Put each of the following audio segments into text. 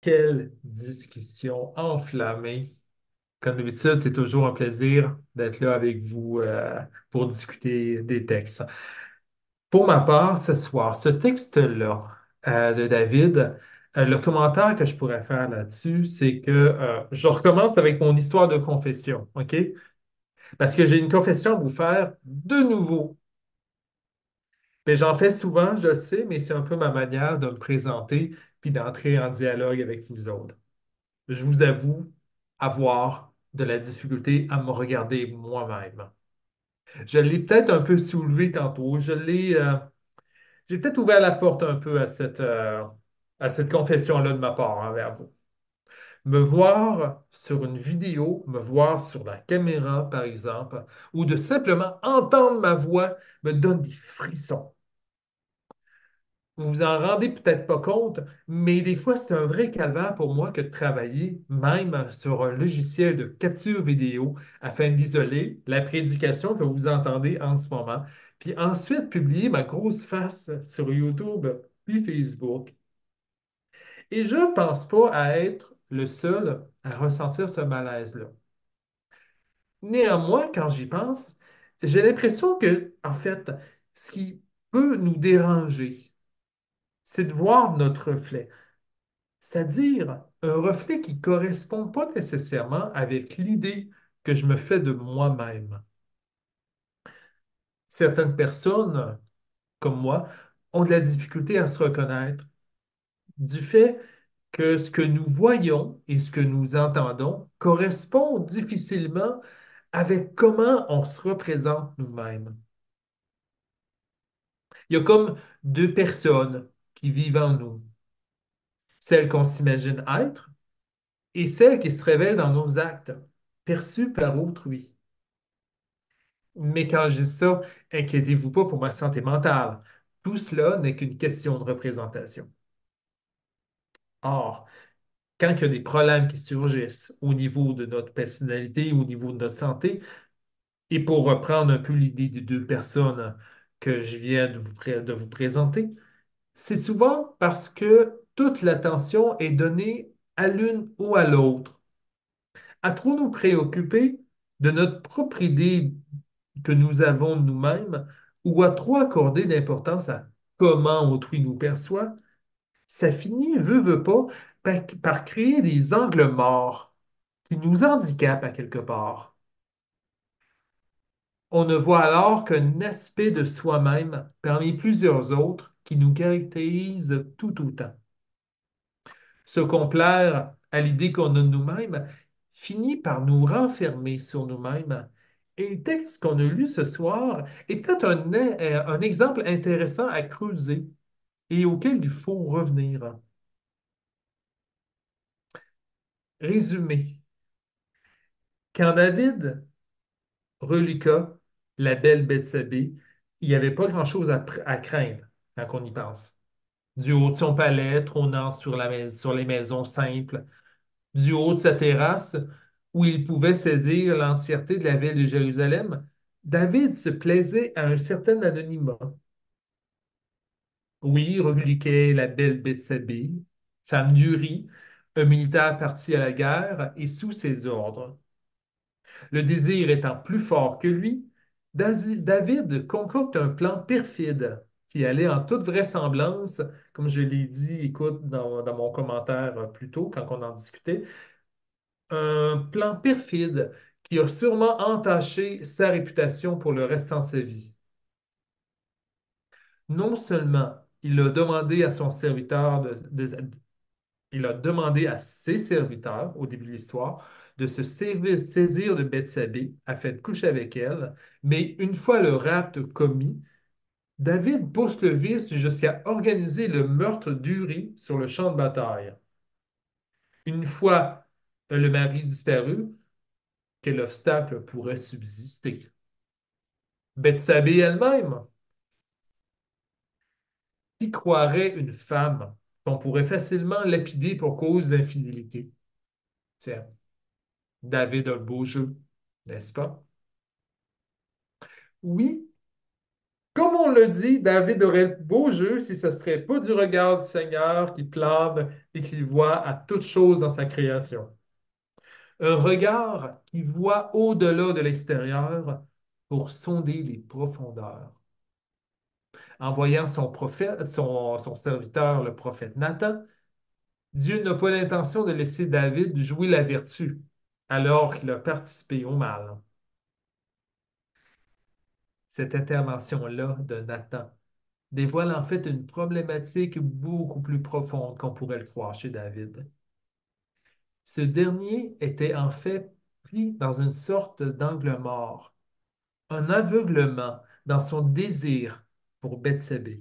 Quelle discussion enflammée. Comme d'habitude, c'est toujours un plaisir d'être là avec vous pour discuter des textes. Pour ma part, ce soir, ce texte-là de David, le commentaire que je pourrais faire là-dessus, c'est que je recommence avec mon histoire de confession, OK? Parce que j'ai une confession à vous faire de nouveau. Mais j'en fais souvent, je le sais, mais c'est un peu ma manière de me présenter puis d'entrer en dialogue avec vous autres. Je vous avoue avoir de la difficulté à me regarder moi-même. Je l'ai peut-être un peu soulevé tantôt. J'ai peut-être ouvert la porte un peu à cette confession-là de ma part envers vous. Me voir sur une vidéo, me voir sur la caméra, par exemple, ou de simplement entendre ma voix me donne des frissons. Vous vous en rendez peut-être pas compte, mais des fois, c'est un vrai calvaire pour moi que de travailler même sur un logiciel de capture vidéo afin d'isoler la prédication que vous entendez en ce moment, puis ensuite publier ma grosse face sur YouTube puis Facebook. Et je ne pense pas à être le seul à ressentir ce malaise-là. Néanmoins, quand j'y pense, j'ai l'impression que, en fait, ce qui peut nous déranger, c'est de voir notre reflet. C'est-à-dire un reflet qui ne correspond pas nécessairement avec l'idée que je me fais de moi-même. Certaines personnes, comme moi, ont de la difficulté à se reconnaître du fait que ce que nous voyons et ce que nous entendons correspond difficilement avec comment on se représente nous-mêmes. Il y a comme deux personnes qui vivent en nous, celle qu'on s'imagine être et celle qui se révèle dans nos actes, perçus par autrui. Mais quand je dis ça, inquiétez-vous pas pour ma santé mentale. Tout cela n'est qu'une question de représentation. Or, quand il y a des problèmes qui surgissent au niveau de notre personnalité, au niveau de notre santé, et pour reprendre un peu l'idée des deux personnes que je viens de vous présenter, c'est souvent parce que toute l'attention est donnée à l'une ou à l'autre. À trop nous préoccuper de notre propre idée que nous avons de nous-mêmes ou à trop accorder d'importance à comment autrui nous perçoit, ça finit, veut pas, par créer des angles morts qui nous handicapent à quelque part. On ne voit alors qu'un aspect de soi-même parmi plusieurs autres qui nous caractérisent tout autant. Se complaire à l'idée qu'on a de nous-mêmes finit par nous renfermer sur nous-mêmes. Et le texte qu'on a lu ce soir est peut-être un exemple intéressant à creuser et auquel il faut revenir. Résumé. Quand David reluqua la belle Bethsabée, il n'y avait pas grand-chose à craindre quand on y pense. Du haut de son palais, trônant sur les maisons simples, du haut de sa terrasse, où il pouvait saisir l'entièreté de la ville de Jérusalem, David se plaisait à un certain anonymat. Oui, revendiquait la belle Bethsabée, femme d'Uri, un militaire parti à la guerre et sous ses ordres. Le désir étant plus fort que lui, David concocte un plan perfide qui allait en toute vraisemblance, comme je l'ai dit, écoute, dans mon commentaire plus tôt, quand on en discutait, un plan perfide qui a sûrement entaché sa réputation pour le restant de sa vie. Non seulement il a demandé à son serviteur il a demandé à ses serviteurs au début de l'histoire de se saisir de Bethsabée afin de coucher avec elle, mais une fois le rapt commis, David pousse le vice jusqu'à organiser le meurtre d'Uri sur le champ de bataille. Une fois le mari disparu, quel obstacle pourrait subsister? Bethsabée elle-même, qui croirait une femme qu'on pourrait facilement lapider pour cause d'infidélité? Tiens, David a le beau jeu, n'est-ce pas? Oui, comme on le dit, David aurait beau jeu si ce serait pas du regard du Seigneur qui plane et qui voit à toute chose dans sa création. Un regard qui voit au-delà de l'extérieur pour sonder les profondeurs. En voyant son prophète, son serviteur, le prophète Nathan, Dieu n'a pas l'intention de laisser David jouer la vertu alors qu'il a participé au mal. Cette intervention-là de Nathan dévoile en fait une problématique beaucoup plus profonde qu'on pourrait le croire chez David. Ce dernier était en fait pris dans une sorte d'angle mort, un aveuglement dans son désir pour Bethsabée.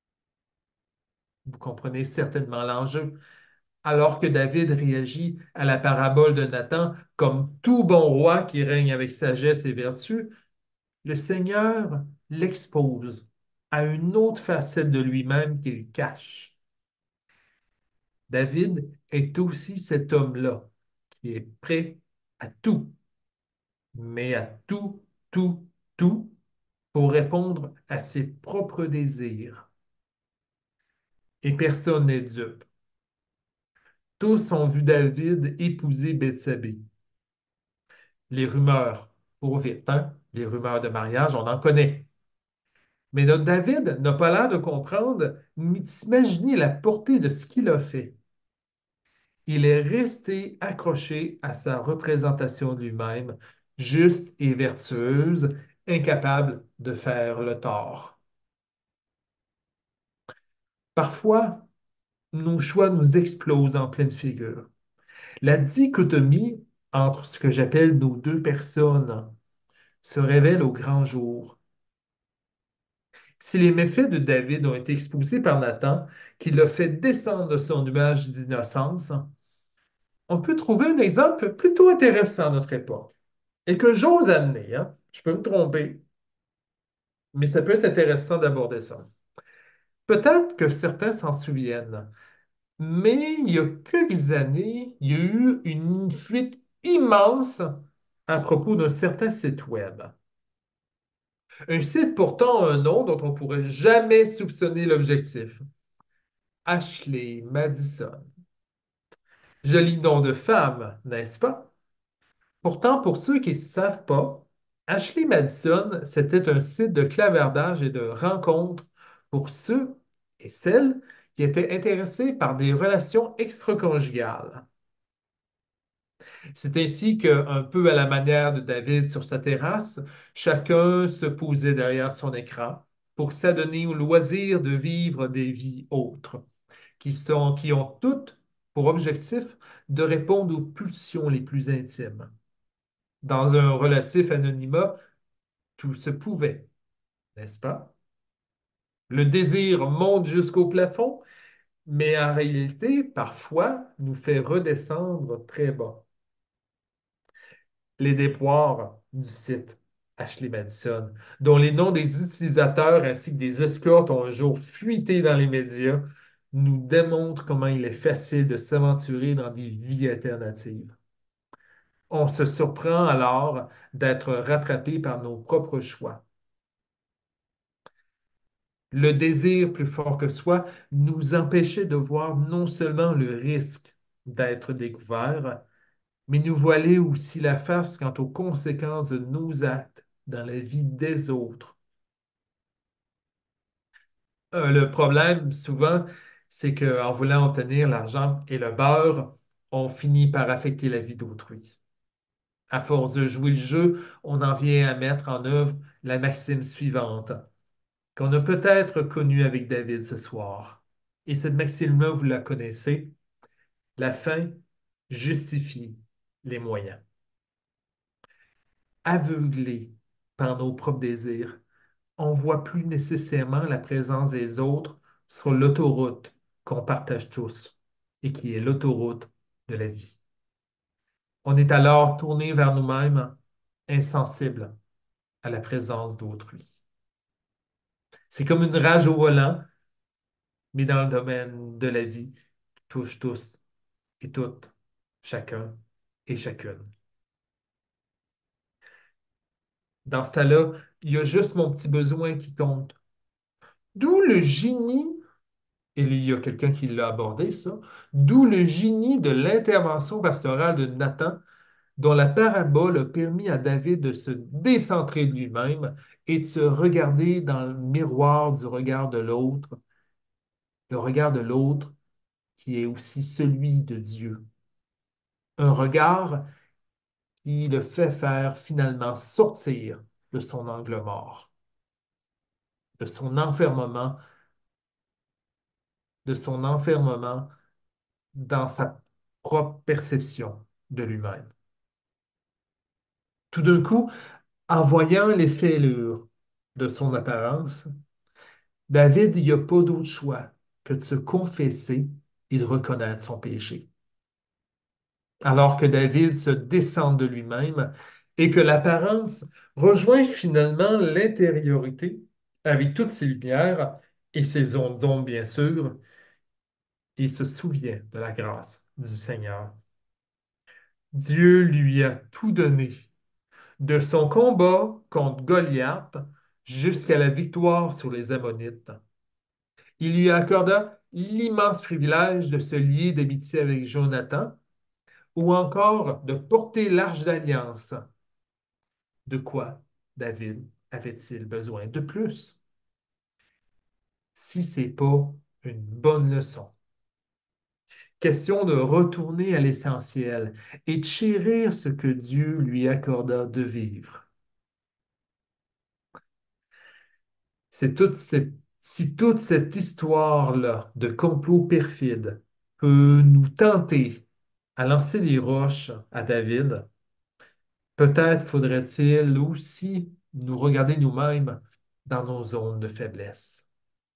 Vous comprenez certainement l'enjeu. Alors que David réagit à la parabole de Nathan comme tout bon roi qui règne avec sagesse et vertu, le Seigneur l'expose à une autre facette de lui-même qu'il cache. David est aussi cet homme-là qui est prêt à tout, mais à tout, tout, tout pour répondre à ses propres désirs. Et personne n'est dupe. Tous ont vu David épouser Bethsabée. Les rumeurs, pour vite, hein? Les rumeurs de mariage, on en connaît. Mais notre David n'a pas l'air de comprendre ni d'imaginer la portée de ce qu'il a fait. Il est resté accroché à sa représentation de lui-même, juste et vertueuse, incapable de faire le tort. Parfois, nos choix nous explosent en pleine figure. La dichotomie entre ce que j'appelle nos deux personnes se révèle au grand jour. Si les méfaits de David ont été exposés par Nathan, qui l'a fait descendre de son nuage d'innocence, on peut trouver un exemple plutôt intéressant à notre époque et que j'ose amener, hein. Je peux me tromper, mais ça peut être intéressant d'aborder ça. Peut-être que certains s'en souviennent, mais il y a quelques années, il y a eu une fuite immense à propos d'un certain site web. Un site portant un nom dont on ne pourrait jamais soupçonner l'objectif. Ashley Madison. Joli nom de femme, n'est-ce pas? Pourtant, pour ceux qui ne savent pas, Ashley Madison, c'était un site de clavardage et de rencontres pour ceux et celles qui étaient intéressés par des relations extraconjugales. C'est ainsi qu'un peu à la manière de David sur sa terrasse, chacun se posait derrière son écran pour s'adonner au loisir de vivre des vies autres, qui ont toutes pour objectif de répondre aux pulsions les plus intimes. Dans un relatif anonymat, tout se pouvait, n'est-ce pas? Le désir monte jusqu'au plafond, mais en réalité, parfois, nous fait redescendre très bas. Les déboires du site Ashley Madison, dont les noms des utilisateurs ainsi que des escortes ont un jour fuité dans les médias, nous démontrent comment il est facile de s'aventurer dans des vies alternatives. On se surprend alors d'être rattrapé par nos propres choix. Le désir plus fort que soi nous empêchait de voir non seulement le risque d'être découvert, mais nous voilait aussi la face quant aux conséquences de nos actes dans la vie des autres. Le problème, souvent, c'est qu'en voulant obtenir l'argent et le beurre, on finit par affecter la vie d'autrui. À force de jouer le jeu, on en vient à mettre en œuvre la maxime suivante, qu'on a peut-être connue avec David ce soir. Et cette maxime-là, vous la connaissez, la fin justifie les moyens. Aveuglés par nos propres désirs, on voit plus nécessairement la présence des autres sur l'autoroute qu'on partage tous et qui est l'autoroute de la vie. On est alors tourné vers nous-mêmes, insensibles à la présence d'autrui. C'est comme une rage au volant, mais dans le domaine de la vie qui touche tous et toutes, chacun et chacune. Dans ce cas-là, il y a juste mon petit besoin qui compte. D'où le génie, et il y a quelqu'un qui l'a abordé, ça, d'où le génie de l'intervention pastorale de Nathan, dont la parabole a permis à David de se décentrer de lui-même et de se regarder dans le miroir du regard de l'autre, le regard de l'autre qui est aussi celui de Dieu. Un regard qui le fait faire finalement sortir de son angle mort, de son enfermement, de son enfermement dans sa propre perception de lui-même. Tout d'un coup, en voyant les fêlures de son apparence, David, il n'y a pas d'autre choix que de se confesser et de reconnaître son péché. Alors que David se descend de lui-même et que l'apparence rejoint finalement l'intériorité avec toutes ses lumières et ses ondes d'ombre, bien sûr, il se souvient de la grâce du Seigneur. Dieu lui a tout donné, de son combat contre Goliath jusqu'à la victoire sur les Ammonites. Il lui accorda l'immense privilège de se lier d'amitié avec Jonathan ou encore de porter l'arche d'alliance. De quoi David avait-il besoin de plus? Si ce n'est pas une bonne leçon. Question de retourner à l'essentiel et de chérir ce que Dieu lui accorda de vivre. C'est toute cette, Si toute cette histoire-là de complot perfide peut nous tenter à lancer des roches à David, peut-être faudrait-il aussi nous regarder nous-mêmes dans nos zones de faiblesse.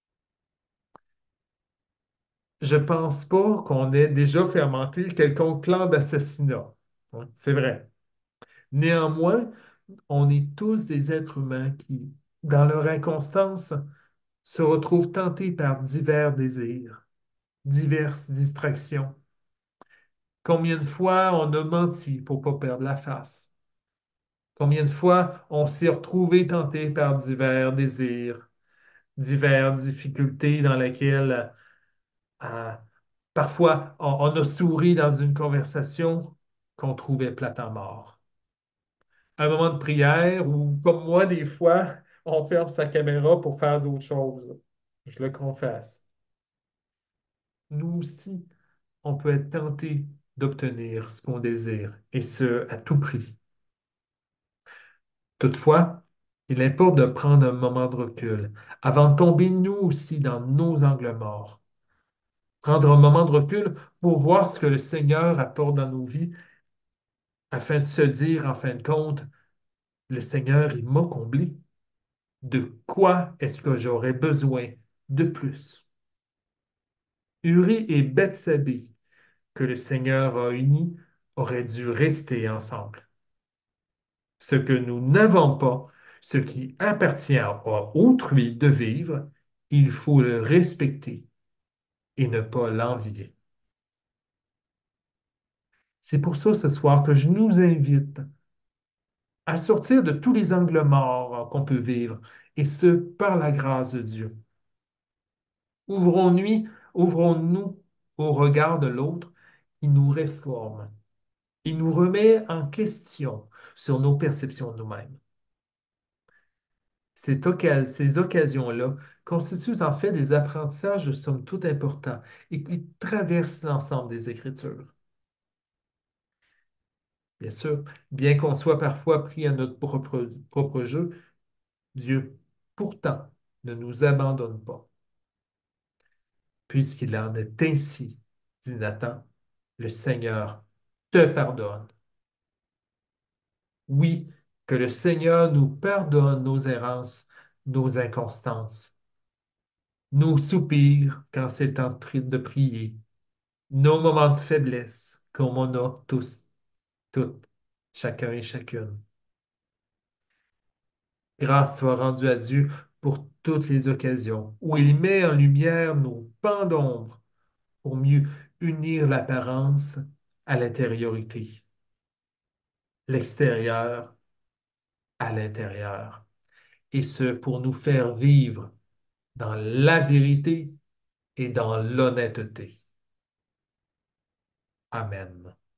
Je pense pas qu'on ait déjà fermenté quelconque plan d'assassinat. Hein, c'est vrai. Néanmoins, on est tous des êtres humains qui, dans leur inconstance, se retrouvent tentés par divers désirs, diverses distractions. Combien de fois on a menti pour pas perdre la face? Combien de fois on s'est retrouvé tenté par divers désirs, diverses difficultés dans lesquelles euh, parfois on a souri dans une conversation qu'on trouvait plate à mort. Un moment de prière ou, comme moi, des fois, on ferme sa caméra pour faire d'autres choses. Je le confesse. Nous aussi, on peut être tenté d'obtenir ce qu'on désire, et ce, à tout prix. Toutefois, il importe de prendre un moment de recul avant de tomber nous aussi dans nos angles morts. Prendre un moment de recul pour voir ce que le Seigneur apporte dans nos vies afin de se dire, en fin de compte, le Seigneur, il m'a comblé. De quoi est-ce que j'aurais besoin de plus? Uri et Bethsabée, que le Seigneur a unis, auraient dû rester ensemble. Ce que nous n'avons pas, ce qui appartient à autrui de vivre, il faut le respecter et ne pas l'envier. C'est pour ça ce soir que je nous invite à sortir de tous les angles morts qu'on peut vivre, et ce, par la grâce de Dieu. Ouvrons-nous, ouvrons-nous au regard de l'autre qui nous réforme. Il nous remet en question sur nos perceptions de nous-mêmes. Ces occasions-là constituent en fait des apprentissages de somme toute importants et qui traversent l'ensemble des Écritures. Bien sûr, bien qu'on soit parfois pris à notre propre jeu, Dieu pourtant ne nous abandonne pas. Puisqu'il en est ainsi, dit Nathan, le Seigneur te pardonne. Oui, que le Seigneur nous pardonne nos errances, nos inconstances, nos soupirs quand c'est le temps de prier, nos moments de faiblesse, comme on a tous, toutes, chacun et chacune. Grâce soit rendue à Dieu pour toutes les occasions où il met en lumière nos pans d'ombre pour mieux unir l'apparence à l'intériorité, l'extérieur à l'intérieur, et ce pour nous faire vivre dans la vérité et dans l'honnêteté. Amen.